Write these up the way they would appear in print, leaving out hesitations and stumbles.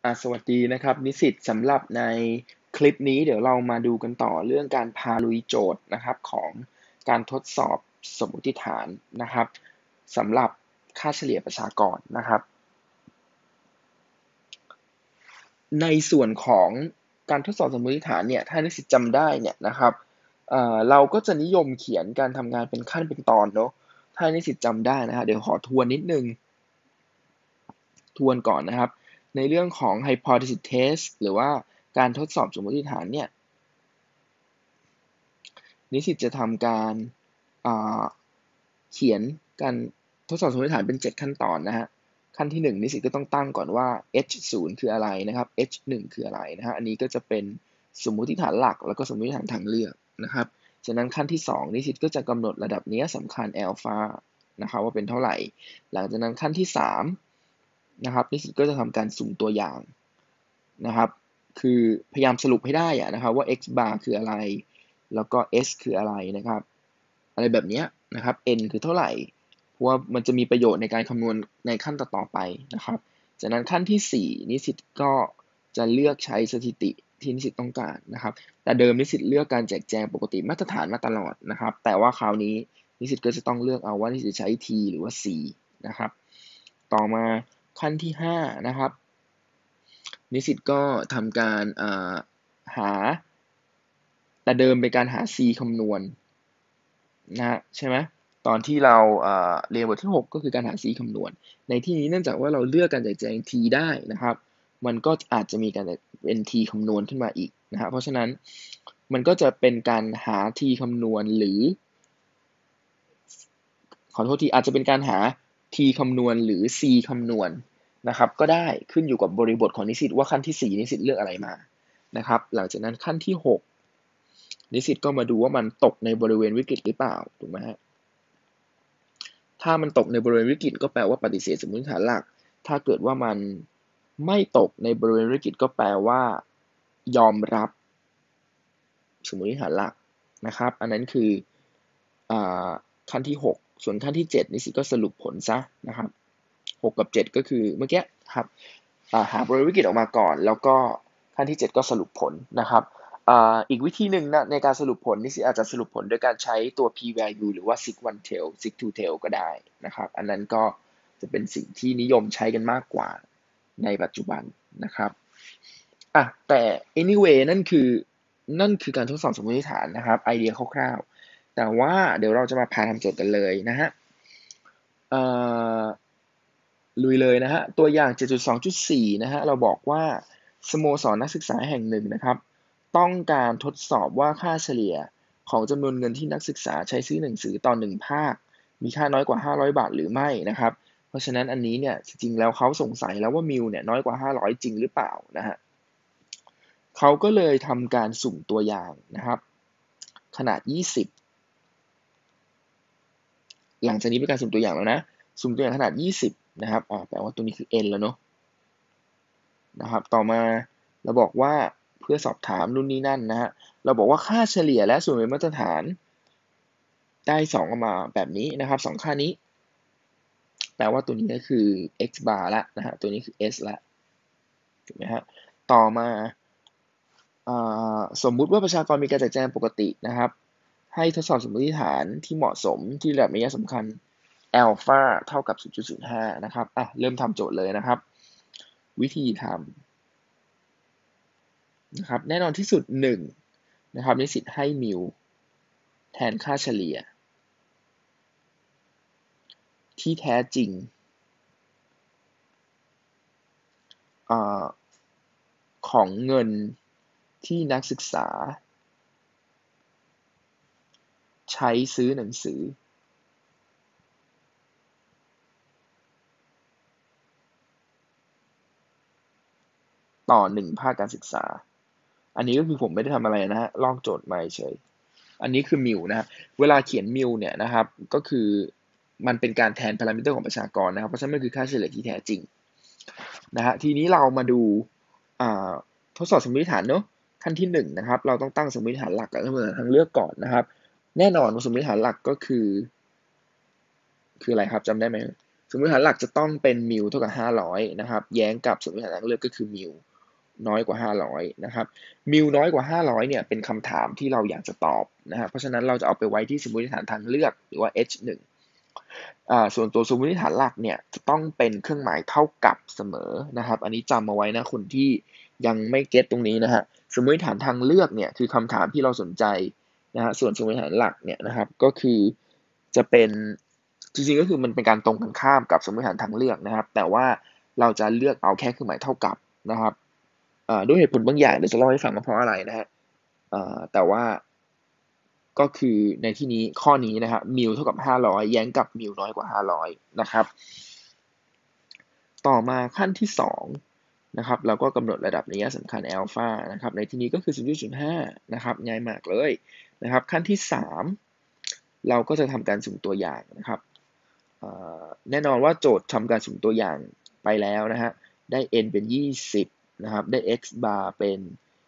สวัสดีนะครับนิสิตสำหรับในคลิปนี้เดี๋ยวเรามาดูกันต่อเรื่องการพาลุยโจทย์นะครับของการทดสอบสมมติฐานนะครับสำหรับค่าเฉลี่ยประชากรนะครับในส่วนของการทดสอบสมมติฐานเนี่ยถ้านิสิตจำได้เนี่ยนะครับเราก็จะนิยมเขียนการทำงานเป็นขั้นเป็นตอนเนาะถ้านิสิตจำได้นะฮะเดี๋ยวขอทวนนิดนึงทวนก่อนนะครับในเรื่องของ hypothesis test หรือว่าการทดสอบสมมติฐานเนี่ยนิสิตจะทำการเขียนการทดสอบสมมติฐานเป็น 7 ขั้นตอนนะฮะขั้นที่1นิสิตก็ต้องตั้งก่อนว่า h0 คืออะไรนะครับ h1 คืออะไรนะฮะอันนี้ก็จะเป็นสมมติฐานหลักแล้วก็สมมติฐานทางเลือกนะครับฉะนั้นขั้นที่2นิสิตก็จะกำหนดระดับนี้สำคัญอัลฟานะครับว่าเป็นเท่าไหร่หลังจากนั้นขั้นที่3นะครับนิสิตก็จะทำการสุ่มตัวอย่างนะครับคือพยายามสรุปให้ได้นะครับว่า x bar คืออะไรแล้วก็ s คืออะไรนะครับอะไรแบบนี้นะครับ n คือเท่าไหร่เพราะว่ามันจะมีประโยชน์ในการคำนวณในขั้นต่อไปนะครับจากนั้นขั้นที่4นิสิตก็จะเลือกใช้สถิติที่นิสิตต้องการนะครับแต่เดิมนิสิตเลือกการแจกแจงปกติมาตรฐานมาตลอดนะครับแต่ว่าคราวนี้นิสิตก็จะต้องเลือกเอาว่านิสิตใช้ t หรือว่า c นะครับต่อมาขั้นที่5นะครับนิสิตก็ทำการหาแต่เดิมเป็นการหา c คำนวณนะฮะใช่ไหมตอนที่เราเรียนบทที่6ก็คือการหา c คำนวณในที่นี้เนื่องจากว่าเราเลือกการแจกแจง t ได้นะครับมันก็อาจจะมีการเป็น t คำนวณขึ้นมาอีกนะฮะเพราะฉะนั้นมันก็จะเป็นการหา t คำนวณหรือขอโทษทีอาจจะเป็นการหา t คำนวณหรือ c คำนวณนะครับก็ได้ขึ้นอยู่กับบริบทของนิสิตว่าขั้นที่4นิสิตเลือกอะไรมานะครับหลังจากนั้นขั้นที่6นิสิตก็มาดูว่ามันตกในบริเวณวิกฤตหรือเปล่าถูกไหมฮะถ้ามันตกในบริเวณวิกฤตก็แปลว่าปฏิเสธสมมติฐานหลักถ้าเกิดว่ามันไม่ตกในบริเวณวิกฤตก็แปลว่ายอมรับสมมติฐานหลักนะครับอันนั้นคือขั้นที่6ส่วนขั้นที่7นิสิตก็สรุปผลซะนะครับ6กับ7ก็คือเมื่อกี้ครับหาบริเวณวิกฤตออกมาก่อนแล้วก็ขั้นที่7ก็สรุปผลนะครับอีกวิธีหนึ่งนะในการสรุปผลนิสิตอาจจะสรุปผลโดยการใช้ตัว p value หรือว่า sig one tail sig two tail ก็ได้นะครับอันนั้นก็จะเป็นสิ่งที่นิยมใช้กันมากกว่าในปัจจุบันนะครับแต่ anyway นั่นคือการทดสอบสมมติฐานนะครับไอเดียคร่าวๆแต่ว่าเดี๋ยวเราจะมาพาทำโจทย์กันเลยนะฮะลุยเลยนะฮะตัวอย่าง 7.2.4 นะฮะเราบอกว่าสโมสรนักศึกษาแห่งหนึ่งนะครับต้องการทดสอบว่าค่าเฉลี่ยของจำนวนเงินที่นักศึกษาใช้ซื้อหนังสือต่อ1ภาคมีค่าน้อยกว่า500 บาทหรือไม่นะครับเพราะฉะนั้นอันนี้เนี่ยจริงๆแล้วเขาสงสัยแล้วว่ามิวเนี่ยน้อยกว่า500จริงหรือเปล่านะฮะเขาก็เลยทำการสุ่มตัวอย่างนะครับขนาด20หลังจากนี้เป็นการสุ่มตัวอย่างแล้วนะสุ่มตัวอย่างขนาด20นะครับแปลว่าตัวนี้คือ n แล้วเนาะนะครับต่อมาเราบอกว่าเพื่อสอบถามนู่นนี่นั่นนะฮะเราบอกว่าค่าเฉลี่ยและส่วนเป็นมาตรฐานได้2ออกมาแบบนี้นะครับ2ค่านี้แปลว่าตัวนี้ก็คือ x bar ละนะฮะตัวนี้คือ s ละถูกไหมฮะต่อมาสมมุติว่าประชากรมีการแจกแจงปกตินะครับให้ทดสอบสมมติฐานที่เหมาะสมที่ระดับนัยสำคัญอัลฟาเท่ากับ 0.05 นะครับเริ่มทำโจทย์เลยนะครับวิธีทำนะครับแน่นอนที่สุด1นะครับนิสิตให้มิวแทนค่าเฉลี่ยที่แท้จริงของเงินที่นักศึกษาใช้ซื้อหนังสือต่อ1ภาคการศึกษาอันนี้ก็คือผมไม่ได้ทำอะไรนะฮะลอกโจทย์มาเฉยอันนี้คือมิวนะฮะเวลาเขียนมิวเนี่ยนะครับก็คือมันเป็นการแทนพารามิเตอร์ของประชากรนะครับเพราะฉะนั้นมันคือค่าเฉลี่ยที่แท้จริงนะฮะทีนี้เรามาดูทดสอบสมมติฐานเนอะขั้นที่1นะครับเราต้องตั้งสมมติฐานหลักกับสมมติฐานทางเลือกก่อนนะครับแน่นอนว่าสมมติฐานหลักก็คืออะไรครับจำได้ไหมสมมติฐานหลักจะต้องเป็นมิวเท่ากับ500นะครับแย้งกับสมมติฐานทางเลือกก็คือมิวน้อยกว่า500นะครับมิวน้อยกว่า500เนี่ยเป็นคำถามที่เราอยากจะตอบนะฮะเพราะฉะนั้นเราจะเอาไปไว้ที่สมมติฐานทางเลือกหรือว่า H1 ส่วนตัวสมมติฐานหลักเนี่ยจะต้องเป็นเครื่องหมายเท่ากับเสมอนะครับอันนี้จำเอาไว้นะคนที่ยังไม่เก็ตตรงนี้นะฮะสมมติฐานทางเลือกเนี่ยคือคำถามที่เราสนใจนะฮะส่วนสมมติฐานหลักเนี่ยนะครับก็คือจะเป็นจริงๆก็คือมันเป็นการตรงกันข้ามกับสมมติฐานทางเลือกนะครับแต่ว่าเราจะเลือกเอาแค่เครื่องหมายเท่ากับนะครับด้วยเหตุผลบางอย่างเดี๋ยวจะเล่าให้ฟังว่าเพราะอะไรนะฮะแต่ว่าก็คือในที่นี้ข้อนี้นะครับมิวเท่ากับ500แย้งกับมิวน้อยกว่า500นะครับต่อมาขั้นที่2นะครับเราก็กำหนดระดับนัยสำคัญอัลฟานะครับในที่นี้ก็คือ 0.5 นะครับง่ายมากเลยนะครับขั้นที่3เราก็จะทำการสุ่มตัวอย่างนะครับแน่นอนว่าโจทย์ทำการสุ่มตัวอย่างไปแล้วนะฮะได้ n เป็น20นะครับได้ x bar เป็น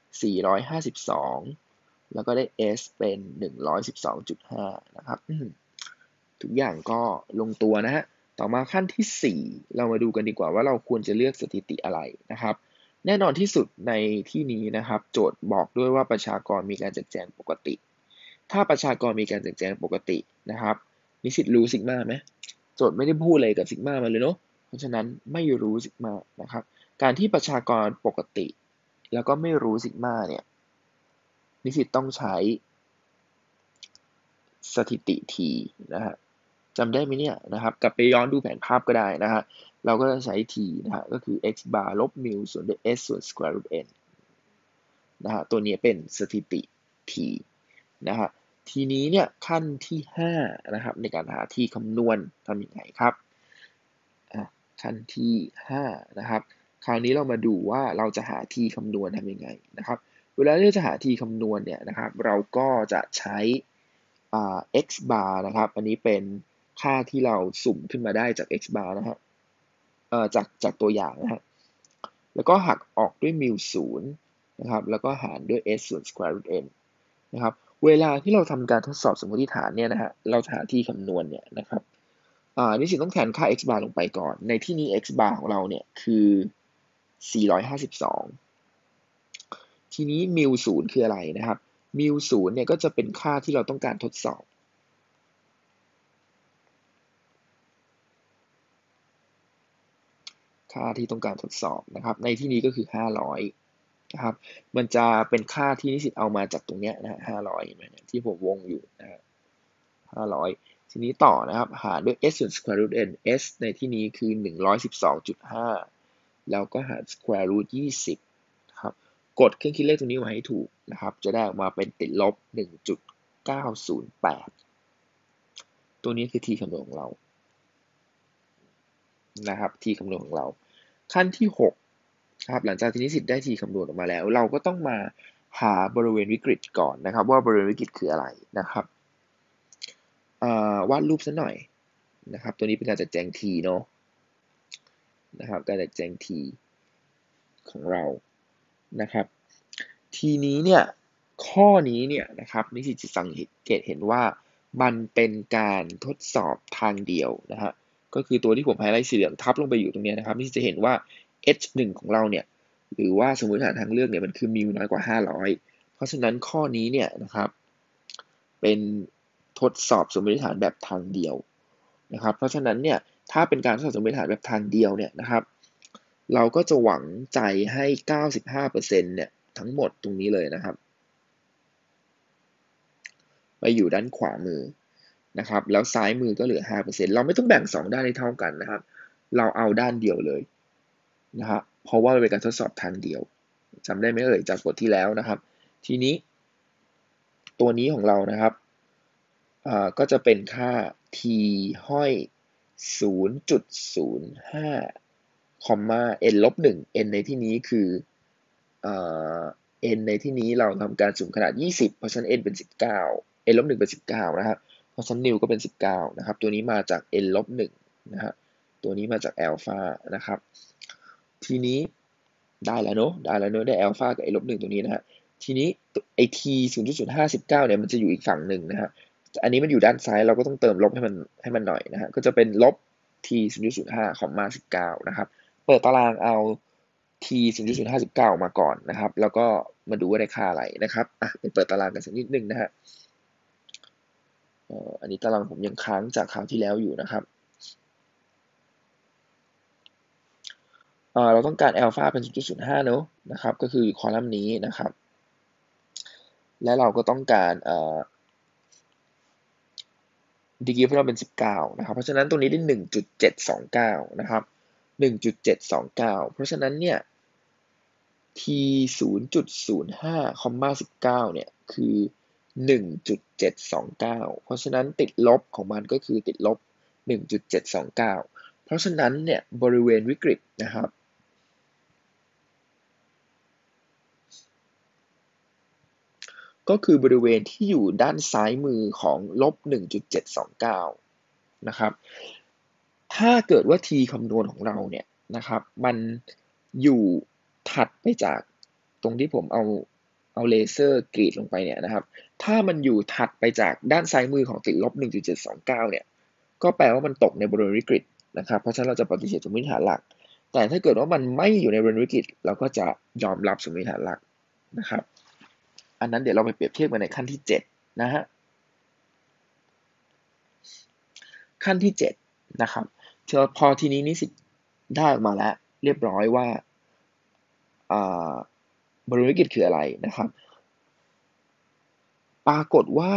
452แล้วก็ได้ s เป็น112.5นะครับทุกอย่างก็ลงตัวนะฮะต่อมาขั้นที่4เรามาดูกันดีกว่าว่าเราควรจะเลือกสถิติอะไรนะครับแน่นอนที่สุดในที่นี้นะครับโจทย์บอกด้วยว่าประชากรมีการแจกแจงปกติถ้าประชากรมีการแจกแจงปกตินะครับนิสิตรู้ซิกมาไหมโจทย์ไม่ได้พูดอะไรกับซิกมามาเลยเนาะเพราะฉะนั้นไม่รู้ซิกมานะครับการที่ประชากรปกติแล้วก็ไม่รู้ซิกมาเนี่ยนิสิตต้องใช้สถิติ t นะฮะจำได้ไหมเนี่ยนะครับกลับไปย้อนดูแผนภาพก็ได้นะฮะเราก็จะใช้ t นะฮะก็คือ x bar ลบ mu ส่วนด้วย s ส่วน square root n นะฮะตัวนี้เป็นสถิติ t นะฮะทีนี้เนี่ยขั้นที่5นะครับในการหา t คำนวณทำยังไงครับขั้นที่5นะครับคราวนี้เรามาดูว่าเราจะหา t คำนวณทำยังไงนะครับเวลาที่จะหา t คำนวณเนี่ยนะครับเราก็จะใช้ x bar นะครับอันนี้เป็นค่าที่เราสุ่มขึ้นมาได้จาก x bar นะฮะจากตัวอย่างนะฮะแล้วก็หักออกด้วย mu 0นะครับแล้วก็หารด้วย s ส่วน square root n นะครับเวลาที่เราทำการทดสอบสมมติฐานเนี่ยนะฮะเราจะหาที่คำนวณเนี่ยนะครับนิสิตต้องแทนค่า x bar ลงไปก่อนในที่นี้ x bar ของเราเนี่ยคือ452ทีนี้ mu 0คืออะไรนะครับ mu 0เนี่ยก็จะเป็นค่าที่เราต้องการทดสอบค่าที่ต้องการทดสอบนะครับในที่นี้ก็คือ500นะครับมันจะเป็นค่าที่นิสิตเอามาจากตรงเนี้ยนะฮะ500เห็นไหมที่ผมวงอยู่นะฮะ500ทีนี้ต่อนะครับหารด้วย s ส่วน square root n s ในที่นี้คือ112.5แล้วก็หาร square root 20ครับกดเครื่องคิดเลขตรงนี้มาให้ถูกนะครับจะได้ออกมาเป็นติดลบ 1.908 ตัวนี้คือ t คำนวณของเรานะครับ t คำนวณของเราขั้นที่6ครับหลังจากที่นิสิตได้ t คำนวณออกมาแล้วเราก็ต้องมาหาบริเวณวิกฤตก่อนนะครับว่าบริเวณวิกฤตคืออะไรนะครับวาดรูปซะหน่อยนะครับตัวนี้เป็นการจัดแจง t เนาะนะครับการจัดแจง t ของเรานะครับทีนี้เนี่ยข้อนี้เนี่ยนะครับนิสิตจะสังเกตเห็นว่ามันเป็นการทดสอบทางเดียวนะฮะก็คือตัวที่ผมไฮไลท์สีเหลืองทับลงไปอยู่ตรงนี้นะครับนิสิตจะเห็นว่า h1 ของเราเนี่ยหรือว่าสมมติฐานทางเลือกเนี่ยมันคือมิวน้อยกว่า500เพราะฉะนั้นข้อนี้เนี่ยนะครับเป็นทดสอบสมมติฐานแบบทางเดียวนะครับเพราะฉะนั้นเนี่ยถ้าเป็นการทดสอบสมมติฐานแบบทางเดียวเนี่ยนะครับเราก็จะหวังใจให้ 95% เนี่ยทั้งหมดตรงนี้เลยนะครับไปอยู่ด้านขวามือนะครับแล้วซ้ายมือก็เหลือ 5% เราไม่ต้องแบ่ง2ด้านให้เท่ากันนะครับเราเอาด้านเดียวเลยนะฮะเพราะว่าเป็นการทดสอบทางเดียวจำได้ไหมเอ่ยจากบทที่แล้วนะครับทีนี้ตัวนี้ของเรานะครับก็จะเป็นค่า t ห้อย 0.05 คอมมา n ลบ1 n ในที่นี้คือn ในที่นี้เราทำการสุ่มขนาด20เพราะฉะนั้น n เป็น19 n ลบ1เป็น19นะครับเพราะฉะนั้นนิวก็เป็น19นะครับตัวนี้มาจาก n ลบ1นะฮะตัวนี้มาจากอัลฟานะครับทีนี้ได้แล้วเนอะได้อัลฟากับ n ลบ1ตัวนี้นะฮะทีนี้ไอ t 0.59เนี่ยมันจะอยู่อีกฝั่งหนึ่งนะฮะอันนี้มันอยู่ด้านซ้ายเราก็ต้องเติมลบให้มันหน่อยนะฮะก็จะเป็นลบ t 0.05 19นะครับเปิดตารางเอา t 0.519มาก่อนนะครับแล้วก็มาดูว่าได้ค่าอะไรนะครับไปเปิดตารางกันสักนิดนึงนะฮะอันนี้ตารางผมยังค้างจากคราวที่แล้วอยู่นะครับเราต้องการอัลฟาเป็น 0.05 เนอะนะครับก็คือคอลัมน์นี้นะครับและเราก็ต้องการดีกรีของเราเป็น19นะครับเพราะฉะนั้นตรงนี้ได้ 1.729 นะครับ 1.729 เพราะฉะนั้นเนี่ย t 0.05 19เนี่ยคือ 1.729 เพราะฉะนั้นติดลบของมันก็คือติดลบ 1.729 เพราะฉะนั้นเนี่ยบริเวณวิกฤตนะครับก็คือบริเวณที่อยู่ด้านซ้ายมือของลบ 1.729 นะครับถ้าเกิดว่า t คำนวณของเราเนี่ยนะครับมันอยู่ถัดไปจากตรงที่ผมเอาเลเซอร์กรีดลงไปเนี่ยนะครับถ้ามันอยู่ถัดไปจากด้านซ้ายมือของติดลบ 1.729 เนี่ยก็แปลว่ามันตกในบริเวณวิกฤตนะครับเพราะฉะนั้นเราจะปฏิเสธสมมติฐานหลักแต่ถ้าเกิดว่ามันไม่อยู่ในบริเวณวิกฤตเราก็จะยอมรับสมมติฐานหลักนะครับอันนั้นเดี๋ยวเราไปเปรียบเทียบกันในขั้นที่7นะฮะขั้นที่7นะครับพอทีนี้นิสิตได้ออกมาแล้วเรียบร้อยว่าบริเวณวิกฤตคืออะไรนะครับปรากฏว่า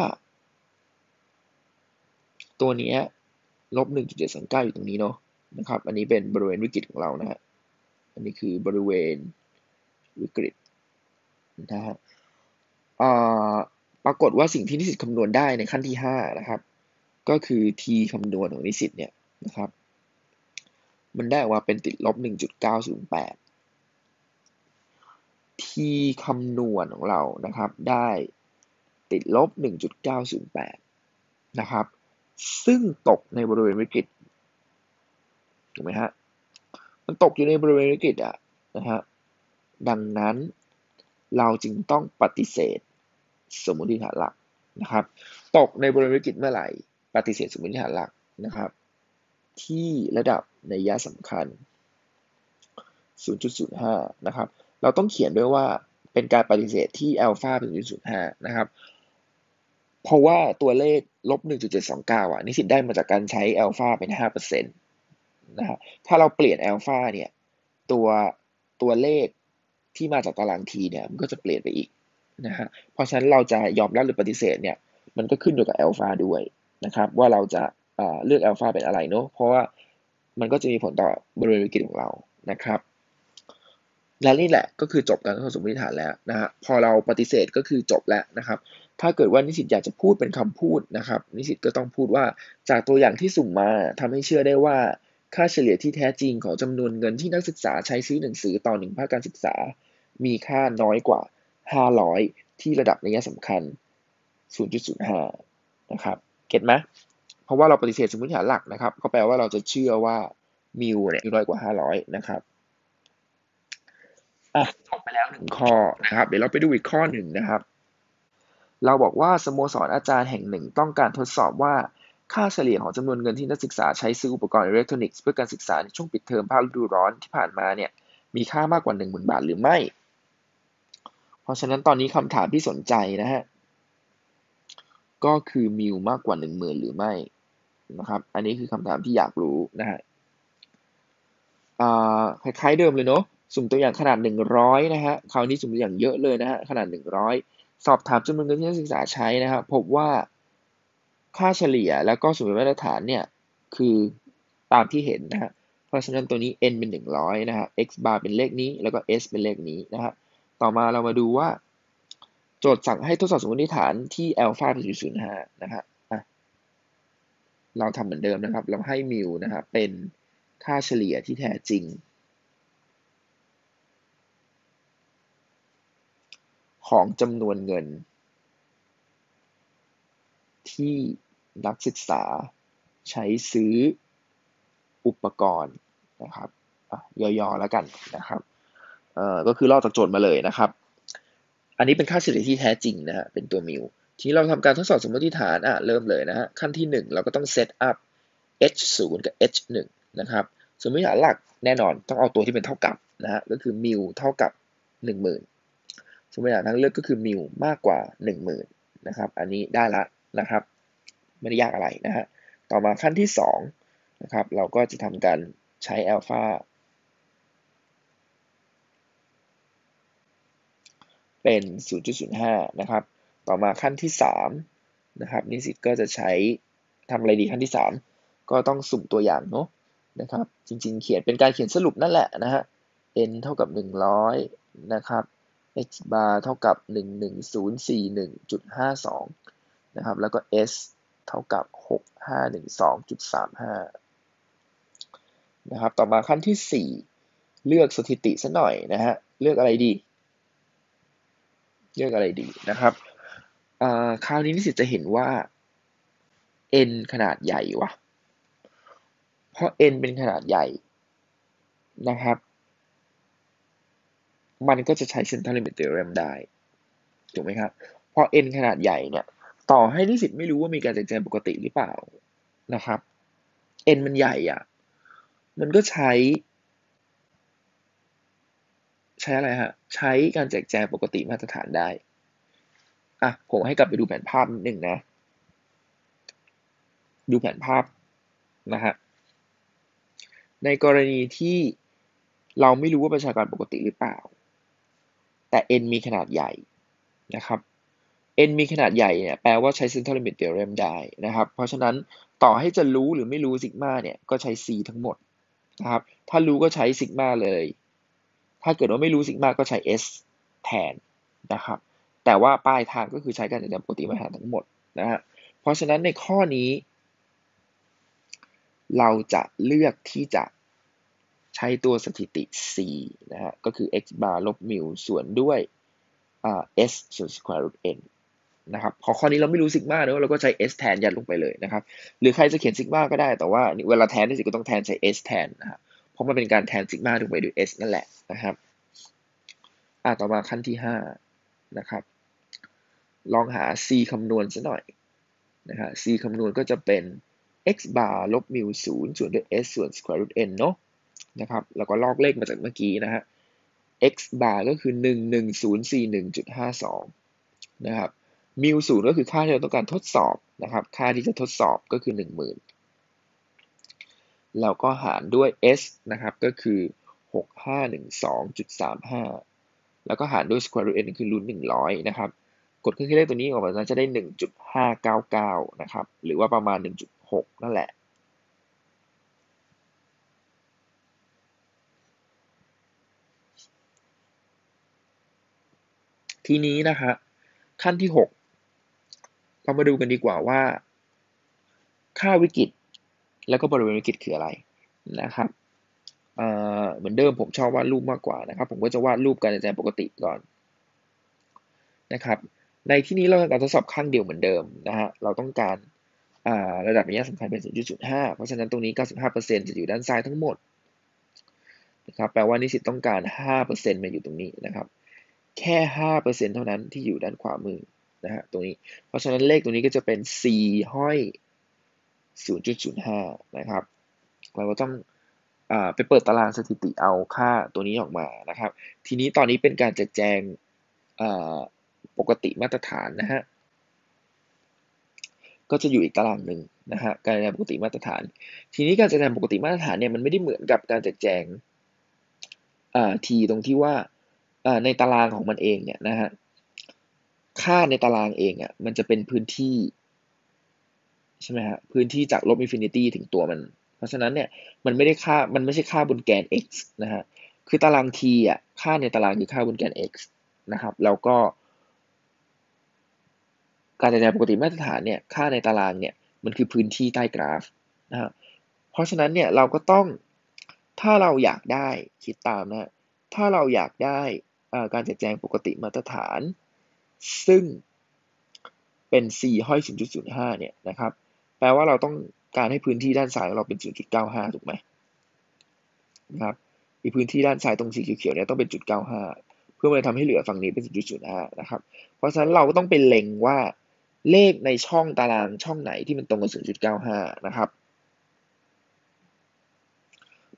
ตัวนี้ลบ 1.729 อยู่ตรงนี้เนาะนะครับอันนี้เป็นบริเวณวิกฤตของเรานะฮะอันนี้คือบริเวณวิกฤตนะฮะปรากฏว่าสิ่งที่นิสิตคำนวณได้ในขั้นที่5นะครับก็คือ t คำนวณของนิสิตเนี่ยนะครับมันได้ออกมาเป็นติดลบ 1.908 t คำนวณของเรานะครับได้ติดลบ 1.908 นะครับซึ่งตกในบริเวณวิกฤตถูกไหมฮะมันตกอยู่ในบริเวณวิกฤตนะฮะดังนั้นเราจึงต้องปฏิเสธสมมติฐานหลักนะครับตกในบริเวณวิกฤตเมื่อไหร่ปฏิเสธสมมติฐานหลักนะครับที่ระดับนัยสำคัญ 0.05 นะครับเราต้องเขียนด้วยว่าเป็นการปฏิเสธที่อัลฟาเป็น 0.05 นะครับเพราะว่าตัวเลขลบ 1.729 นิสิตได้มาจากการใช้อัลฟาเป็น 5%นะฮะถ้าเราเปลี่ยนอัลฟาเนี่ยตัวตัวเลขที่มาจากตารางทีเนี่ยมันก็จะเปลี่ยนไปอีกนะฮะเพราะฉะนั้นเราจะยอมรับหรือปฏิเสธเนี่ยมันก็ขึ้นอยู่กับอัลฟาด้วยนะครับว่าเราจะเลือกอัลฟาเป็นอะไรเนาะเพราะว่ามันก็จะมีผลต่อบริเวณวิกฤตของเรานะครับและนี่แหละก็คือจบการทดสอบสมมติฐานแล้วนะฮะพอเราปฏิเสธก็คือจบแล้วนะครับถ้าเกิดว่านิสิตอยากจะพูดเป็นคำพูดนะครับนิสิตก็ต้องพูดว่าจากตัวอย่างที่สุ่มมาทำให้เชื่อได้ว่าค่าเฉลี่ยที่แท้จริงของจำนวนเงินที่นักศึกษาใช้ซื้อหนังสือต่อ1ภาคการศึกษามีค่าน้อยกว่า500ที่ระดับนัยสำคัญ 0.05 นะครับเก็ตไหมเพราะว่าเราปฏิเสธสมมติฐานหลักนะครับก็แปลว่าเราจะเชื่อว่ามิวเนี่ยน้อยกว่า500นะครับจบไปแล้ว1ข้อนะครับเดี๋ยวเราไปดูอีกข้อหนึ่งนะครับเราบอกว่าสโมสรอาจารย์แห่งหนึ่งต้องการทดสอบว่าค่าเฉลี่ยของจำนวนเงินที่นักศึกษาใช้ซื้ออุปกรณ์อิเล็กทรอนิกส์เพื่อการศึกษาในช่วงปิดเทอมภาคฤดูร้อนที่ผ่านมาเนี่ยมีค่ามากกว่า 10,000 บาทหรือไม่เพราะฉะนั้นตอนนี้คำถามที่สนใจนะฮะก็คือมิวมากกว่า 10,000 หรือไม่นะครับอันนี้คือคำถามที่อยากรู้นะฮะคล้ายๆเดิมเลยเนาะสุ่มตัวอย่างขนาด100นะฮะคราวนี้สุ่มตัวอย่างเยอะเลยนะฮะขนาด100สอบถามจำนวนเงินที่นักศึกษาใช้นะครับพบว่าค่าเฉลี่ยแล้วก็สมมติมาตรฐานเนี่ยคือตามที่เห็นนะฮะเพราะฉะนั้นตัวนี้ n เป็น100นะฮะ x bar เป็นเลขนี้แล้วก็ s เป็นเลขนี้นะฮะต่อมาเรามาดูว่าโจทย์สั่งให้ทดสอบสมมติฐานที่ alpha เป็น 0.05 นะฮะเราทำเหมือนเดิมนะครับเราให้มิวนะครับเป็นค่าเฉลี่ยที่แท้จริงของจำนวนเงินที่นักศึกษาใช้ซื้ออุปกรณ์นะครับย่อๆแล้วกันนะครับก็คือลอกจากโจทย์มาเลยนะครับอันนี้เป็นค่าเฉลี่ยที่แท้จริงนะฮะเป็นตัวมิวทีนี้เราทำการทดสอบสมมติฐานเริ่มเลยนะฮะขั้นที่1เราก็ต้องเซตอัพ h 0กับ h 1นะครับสมมติฐานหลักแน่นอนต้องเอาตัวที่เป็นเท่ากับนะฮะก็คือมิวเท่ากับ 10,000 สมมติฐานทางเลือกก็คือมิวมากกว่า 10,000 นะครับอันนี้ได้ละนะครับไม่ได้ยากอะไรนะฮะต่อมาขั้นที่2นะครับเราก็จะทำการใช้อัลฟาเป็น 0.05 นะครับต่อมาขั้นที่3นะครับนิสิตก็จะใช้ทำอะไรดีขั้นที่3ก็ต้องสุ่มตัวอย่างเนาะนะครับจริงๆเขียนเป็นการเขียนสรุปนั่นแหละนะฮะ n เท่ากับ100นะครับ x bar เท่ากับ11041.52นะครับแล้วก็ s เท่ากับ6512.35นะครับต่อมาขั้นที่4เลือกสถิติซะหน่อยนะฮะเลือกอะไรดีนะครับคราวนี้นิสิตจะเห็นว่า n ขนาดใหญ่วะเพราะ n เป็นขนาดใหญ่นะครับมันก็จะใช้ Central Limit Theorem ได้ถูกไหมครับพอ n ขนาดใหญ่เนี่ยต่อให้นิสิตไม่รู้ว่ามีการแจกแจงปกติหรือเปล่านะครับ n มันใหญ่อ่ะมันก็ใช้อะไรฮะใช้การแจกแจงปกติมาตรฐานได้ผมให้กลับไปดูแผนภาพนิดนึงนะดูแผนภาพนะฮะในกรณีที่เราไม่รู้ว่าประชากรปกติหรือเปล่าแต่ n มีขนาดใหญ่นะครับ n มีขนาดใหญ่เนี่ยแปลว่าใช้ Central Limit Theorem ได้นะครับเพราะฉะนั้นต่อให้จะรู้หรือไม่รู้ซิกมาเนี่ยก็ใช้ c ทั้งหมดนะครับถ้ารู้ก็ใช้ซิกมาเลยถ้าเกิดว่าไม่รู้ซิกมาก็ใช้ s แทนนะครับแต่ว่าปลายทางก็คือใช้การจัดการปกติมาตรฐานทั้งหมดนะฮะเพราะฉะนั้นในข้อนี้เราจะเลือกที่จะใช้ตัวสถิติ c นะฮะก็คือ x bar ลบมิวส่วนด้วยs ส่วน square root n นะครับพอข้อนี้เราไม่รู้ซิกมาเนอะเราก็ใช้ s แทนยัดลงไปเลยนะครับหรือใครจะเขียนซิกมาก็ได้แต่ว่าเวลาแทนนี่สิก็ต้องแทนใช้ s แทนนะครับเพราะมันเป็นการแทนซิกมาลงไปด้วย s นั่นแหละนะครับต่อมาขั้นที่5นะครับลองหา c คำนวณซะหน่อยนะฮะ c คำนวณก็จะเป็น x bar ลบมิว0ส่วนด้วย s ส่วน square root n เนาะนะครับแล้วก็ลอกเลขมาจากเมื่อกี้นะฮะ x bar ก็คือ 11041.52 นะครับมิว0ก็คือค่าที่เราต้องการทดสอบนะครับค่าที่จะทดสอบก็คือ 10,000เราก็หารด้วย s นะครับก็คือ 6512.35 แล้วก็หารด้วย square root n คือ root 100นะครับกดเครื่องคิดเลขตัวนี้ออกมาจะได้ 1.599 นะครับหรือว่าประมาณ 1.6 นั่นแหละทีนี้นะครับขั้นที่6เรามาดูกันดีกว่าว่าค่าวิกฤตแล้วก็บริเวณวิกฤตคืออะไรนะครับเหมือนเดิมผมชอบวาดรูปมากกว่านะครับผมก็จะวาดรูปการแจกปกติก่อนนะครับในที่นี้เราต้องการทดสอบข้างเดียวเหมือนเดิมนะฮะเราต้องการระดับนัยสำคัญเป็น 0.05 เพราะฉะนั้นตรงนี้ 95% จะอยู่ด้านซ้ายทั้งหมดนะครับแปลว่านิสิตต้องการ 5% มาอยู่ตรงนี้นะครับแค่ 5% เท่านั้นที่อยู่ด้านขวามือนะฮะตรงนี้เพราะฉะนั้นเลขตรงนี้ก็จะเป็น c ห้อย 0.05 นะครับเราก็ต้องไปเปิดตารางสถิติเอาค่าตัวนี้ออกมานะครับทีนี้ตอนนี้เป็นการแจกแจงปกติมาตรฐานนะฮะก็จะอยู่อีกตารางหนึ่งนะฮะการแจกแจงปกติมาตรฐานทีนี้การแจกแจงปกติมาตรฐานเนี่ยมันไม่ได้เหมือนกับการแจกแจงทีตรงที่ว่าในตารางของมันเองเนี่ยนะฮะค่าในตารางเองอ่ะมันจะเป็นพื้นที่ใช่ไหมฮะพื้นที่จากลบอินฟินิตี้ถึงตัวมันเพราะฉะนั้นเนี่ยมันไม่ใช่ค่าบนแกน x นะฮะคือตาราง t อ่ะค่าในตารางคือค่าบนแกน x นะครับแล้วก็การแจกแจงปกติมาตรฐานเนี่ยค่าในตารางเนี่ยมันคือพื้นที่ใต้กราฟนะฮะเพราะฉะนั้นเนี่ยเราก็ต้องถ้าเราอยากได้คิดตามนะถ้าเราอยากได้การแจกแจงปกติมาตรฐานซึ่งเป็น c ห้อย 0.05 เนี่ยนะครับแปลว่าเราต้องการให้พื้นที่ด้านซ้ายของเราเป็น 0.95 ถูกไหมนะครับมีพื้นที่ด้านซ้ายตรงสีเขียวๆเนี่ยต้องเป็น 0.95 เพื่อมาทำให้เหลือฝั่งนี้เป็น 0.05 นะครับเพราะฉะนั้นเราก็ต้องไปเล็งว่าเลขในช่องตารางช่องไหนที่มันตรงกับ 0.95 นะครับ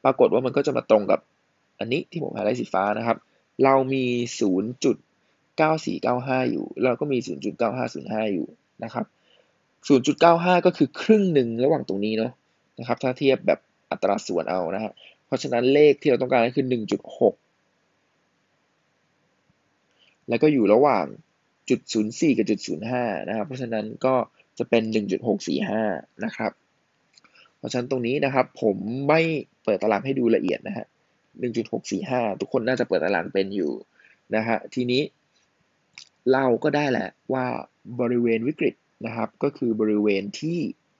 ปรากฏว่ามันก็จะมาตรงกับอันนี้ที่ผมไฮไลท์สีฟ้านะครับเรามี 0.9495 อยู่แล้วเราก็มี 0.9505 อยู่นะครับ 0.95 ก็คือครึ่งหนึ่งระหว่างตรงนี้เนาะนะครับถ้าเทียบแบบอัตราส่วนเอานะฮะเพราะฉะนั้นเลขที่เราต้องการก็คือ 1.6 แล้วก็อยู่ระหว่างจุด04กับจุด05นะครับเพราะฉะนั้นก็จะเป็น 1.645 นะครับเพราะฉะนั้นตรงนี้นะครับผมไม่เปิดตารางให้ดูละเอียดนะฮะ 1.645 ทุกคนน่าจะเปิดตารางเป็นอยู่นะฮะทีนี้เราก็ได้แหละว่าบริเวณวิกฤตนะครับก็คือบริเวณที่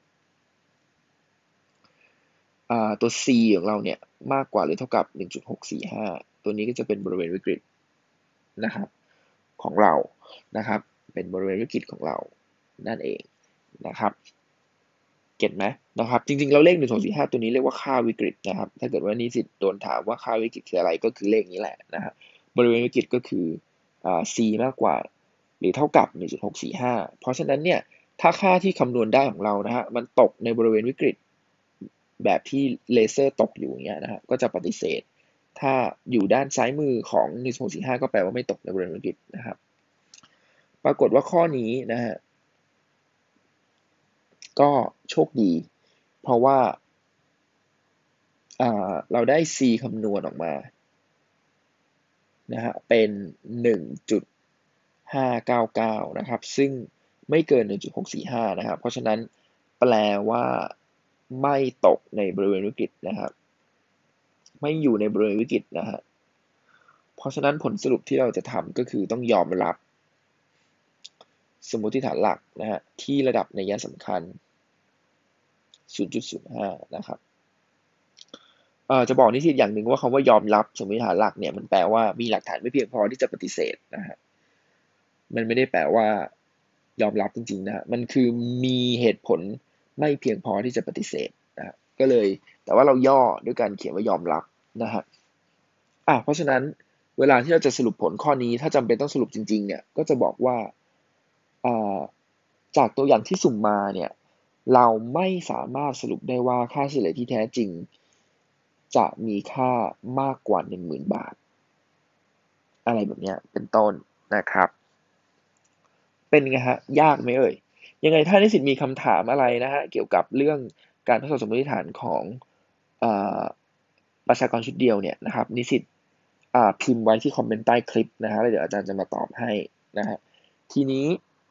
ตัว C ของเราเนี่ยมากกว่าหรือเท่ากับ 1.645 ตัวนี้ก็จะเป็นบริเวณวิกฤตนะครับของเรานะครับเป็นบริเวณวิกฤตของเรานั่นเองนะครับเก็ตไหมนะครับจริงๆเราเลข 1.645 ตัวนี้เรียกว่าค่าวิกฤตนะครับถ้าเกิดว่านิสิตโดนถามว่าค่าวิกฤตคืออะไรก็คือเลขนี้แหละนะฮะบริเวณวิกฤตก็คือC มากกว่าหรือเท่ากับ 1.645 เพราะฉะนั้นเนี่ยถ้าค่าที่คำนวณได้ของเรานะฮะมันตกในบริเวณวิกฤตแบบที่เลเซอร์ตกอยู่อย่างเงี้ยนะฮะก็จะปฏิเสธถ้าอยู่ด้านซ้ายมือของ 1.645 ก็แปลว่าไม่ตกในบริเวณวิกฤตนะครับปรากฏว่าข้อนี้นะฮะก็โชคดีเพราะว่าเราได้ C คำนวณออกมานะฮะเป็น 1.599 นะครับซึ่งไม่เกิน 1.645 นะครับเพราะฉะนั้นแปลว่าไม่ตกในบริเวณวิกฤตนะครับไม่อยู่ในบริเวณวิกฤตนะฮะเพราะฉะนั้นผลสรุปที่เราจะทำก็คือต้องยอมรับสมมติฐานหลักนะฮะที่ระดับนัยสำคัญ 0.05 นะครับจะบอกนิสิตอย่างหนึ่งว่าคำว่ายอมรับสมมติฐานหลักเนี่ยมันแปลว่ามีหลักฐานไม่เพียงพอที่จะปฏิเสธนะฮะมันไม่ได้แปลว่ายอมรับจริงๆนะฮะมันคือมีเหตุผลไม่เพียงพอที่จะปฏิเสธนะฮะก็เลยแต่ว่าเราย่อด้วยการเขียนว่ายอมรับนะฮะเพราะฉะนั้นเวลาที่เราจะสรุปผลข้อนี้ถ้าจำเป็นต้องสรุปจริงๆเนี่ยก็จะบอกว่าจากตัวอย่างที่สุ่มมาเนี่ยเราไม่สามารถสรุปได้ว่าค่าเฉลี่ยที่แท้จริงจะมีค่ามากกว่า 10,000 บาทอะไรแบบนี้เป็นต้นนะครับเป็นไงฮะยากไหมเอ่ยยังไงถ้านิสิตมีคำถามอะไรนะฮะเกี่ยวกับเรื่องการทดสอบสมมติฐานของประชากรชุดเดียวเนี่ยนะครับนิสิตพิมพ์ไว้ที่คอมเมนต์ใต้คลิปนะฮะแล้วเดี๋ยวอาจารย์จะมาตอบให้นะฮะทีนี้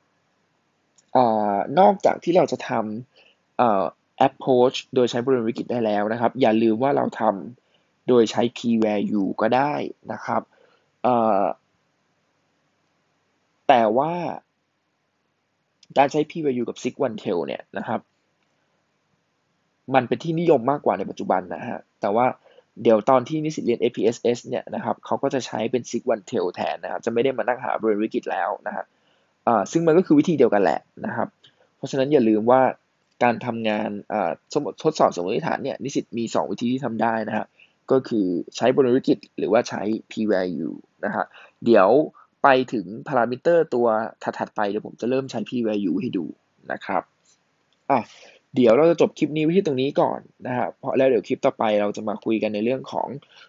นอกจากที่เราจะทำapproach โดยใช้บริเวณวิกฤตได้แล้วนะครับอย่าลืมว่าเราทำโดยใช้ key value ก็ได้นะครับแต่ว่าการใช้ p value กับ sig one tail เนี่ยนะครับมันเป็นที่นิยมมากกว่าในปัจจุบันนะฮะแต่ว่าเดี๋ยวตอนที่นิสิตเรียน APSS เนี่ยนะครับเขาก็จะใช้เป็น sig one tail แทนนะครับจะไม่ได้มานั่งหาบริเวณวิกฤตแล้วนะฮะซึ่งมันก็คือวิธีเดียวกันแหละนะครับเพราะฉะนั้นอย่าลืมว่าการทำงานทดสอบสมมติฐานเนี่ยนิสิตมี2วิธีที่ทำได้นะฮะก็คือใช้บริเวณวิกฤตหรือว่าใช้ p value นะฮะเดี๋ยวไปถึงพารามิเตอร์ตัวถัดๆไปเดี๋ยวผมจะเริ่มใช้ p value ให้ดูนะครับเดี๋ยวเราจะจบคลิปนี้ไว้ที่ตรงนี้ก่อนนะฮะเพราะแล้วเดี๋ยวคลิปต่อไปเราจะมาคุยกันในเรื่องของ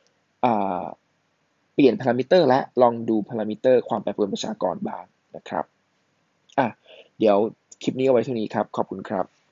เปลี่ยนพารามิเตอร์และลองดูพารามิเตอร์ความแปรปรวนประชากรบ้างนะครับเดี๋ยวคลิปนี้เอาไว้เท่านี้ครับขอบคุณครับ